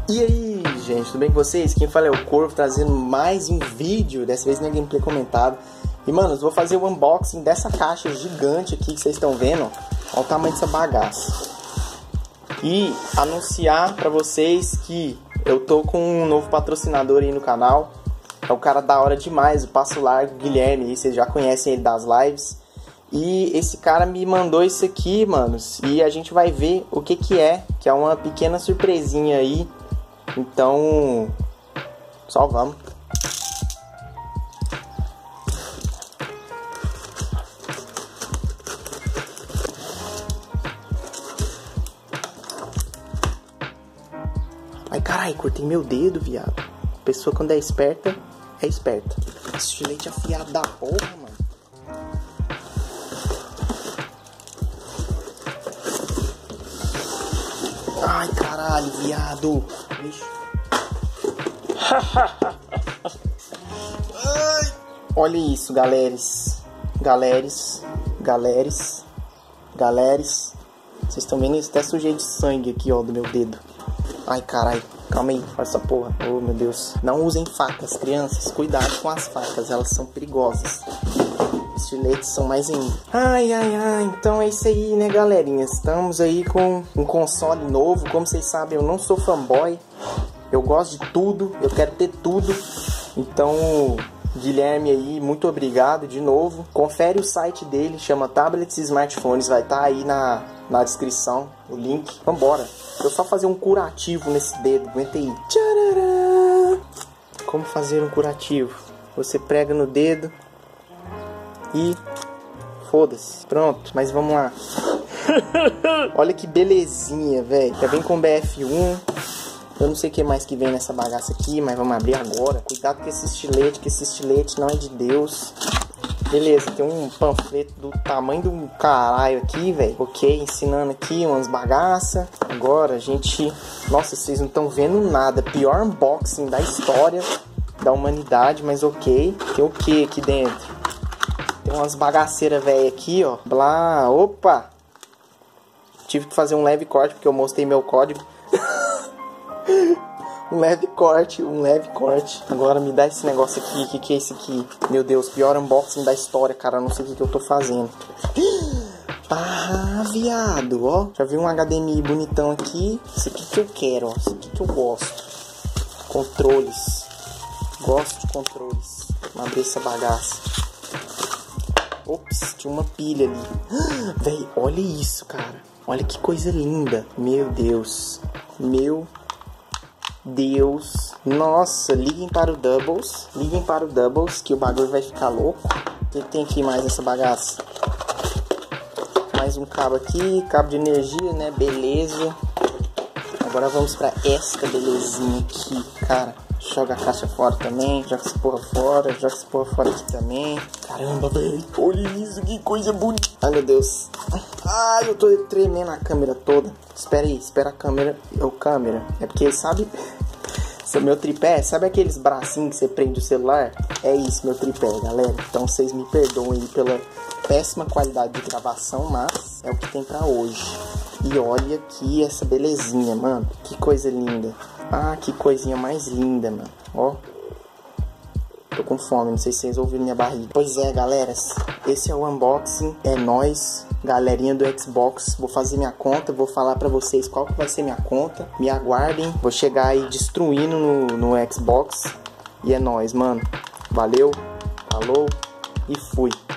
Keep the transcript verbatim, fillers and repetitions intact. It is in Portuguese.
E aí, gente, tudo bem com vocês? Quem fala é o Corvo, trazendo mais um vídeo, dessa vez não é gameplay comentado. E, mano, eu vou fazer o unboxing dessa caixa gigante aqui que vocês estão vendo. Olha o tamanho dessa bagaça. E anunciar pra vocês que eu tô com um novo patrocinador aí no canal. É o cara da hora demais, o Passo Largo, Guilherme, aí vocês já conhecem ele das lives. E esse cara me mandou isso aqui, manos, e a gente vai ver o que que é, que é uma pequena surpresinha aí. Então, só vamos. Ai, carai, cortei meu dedo, viado. A pessoa quando é esperta, é esperta. Esse estilete afiado da porra, mano. Ai, caralho, viado. Ixi. Ai. Olha isso, galeres. Galeres. Galeres. Galeres. Vocês estão vendo isso? Até sujei de sangue aqui, ó, do meu dedo. Ai, caralho. Calma aí, olha essa porra. Oh, meu Deus. Não usem facas, crianças. Cuidado com as facas, elas são perigosas. Estiletes são mais ainda. Ai, ai, ai. Então é isso aí, né, galerinha? Estamos aí com um console novo. Como vocês sabem, eu não sou fanboy. Eu gosto de tudo. Eu quero ter tudo. Então, Guilherme aí, muito obrigado de novo. Confere o site dele, chama Tablets e Smartphones. Vai estar aí na, na descrição, o link. Vambora. Eu só fazer um curativo nesse dedo. Aguenta aí. Tcharará. Como fazer um curativo? Você prega no dedo e foda-se. Pronto, mas vamos lá. Olha que belezinha, velho. Já vem com B F um. Eu não sei o que mais que vem nessa bagaça aqui, mas vamos abrir agora. Cuidado com esse estilete, que esse estilete não é de Deus. Beleza, tem um panfleto do tamanho do caralho aqui, velho. Ok, ensinando aqui umas bagaças. Agora a gente... Nossa, vocês não estão vendo nada. Pior unboxing da história da humanidade, mas ok. Tem o que aqui dentro? Tem umas bagaceiras velhas aqui, ó. Blá, opa! Tive que fazer um leve corte porque eu mostrei meu código. Um leve corte, um leve corte. Agora me dá esse negócio aqui. O que, que é esse aqui? Meu Deus, pior unboxing da história, cara. Eu não sei o que, que eu tô fazendo. Ah, viado, ó. Já vi um H D M I bonitão aqui. Isso aqui que eu quero, ó. Isso aqui que eu gosto. Controles. Gosto de controles. Vamos abrir essa bagaça. Ops, tinha uma pilha ali. Véi, olha isso, cara. Olha que coisa linda. Meu Deus. Meu Deus. Nossa, liguem para o Doubles. Liguem para o Doubles, que o bagulho vai ficar louco. O que tem aqui mais nessa bagaça? Mais um cabo aqui. Cabo de energia, né? Beleza. Agora vamos para esta belezinha aqui, cara. Joga a caixa fora também, joga essa porra fora, joga essa porra fora aqui também. Caramba, velho, olha isso, que coisa bonita. Ai, meu Deus. Ai, eu tô tremendo a câmera toda. Espera aí, espera a câmera. Ô, câmera. É porque, sabe, esse é meu tripé. Sabe aqueles bracinhos que você prende o celular? É isso, meu tripé, galera. Então, vocês me perdoem aí pela péssima qualidade de gravação, mas é o que tem pra hoje. E olha aqui essa belezinha, mano. Que coisa linda. Ah, que coisinha mais linda, mano. Ó. Tô com fome, não sei se vocês ouviram minha barriga. Pois é, galera. Esse é o unboxing. É nóis, galerinha do Xbox. Vou fazer minha conta, vou falar pra vocês qual que vai ser minha conta. Me aguardem. Vou chegar aí destruindo no, no Xbox. E é nóis, mano. Valeu. Falou. E fui.